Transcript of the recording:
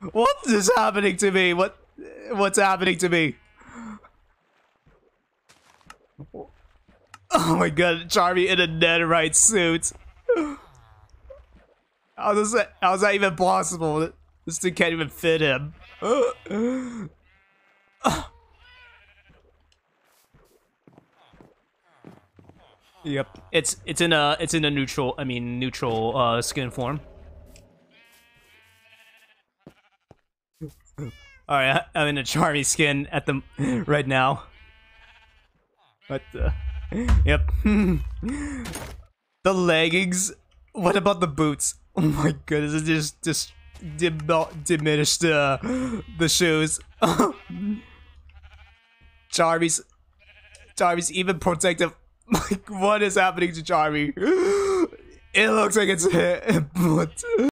What is happening to me? What's happening to me? Oh my god, Charmy in a Netherrite suit. How's that even possible? This thing can't even fit him. Yep, it's in a neutral skin form. All right, I'm in a Charmy skin at the right now. What the? Yep. The leggings. What about the boots? Oh my goodness! It just diminished the shoes. Charmy's even protective. Like, what is happening to Charmy? It looks like it's hit. What?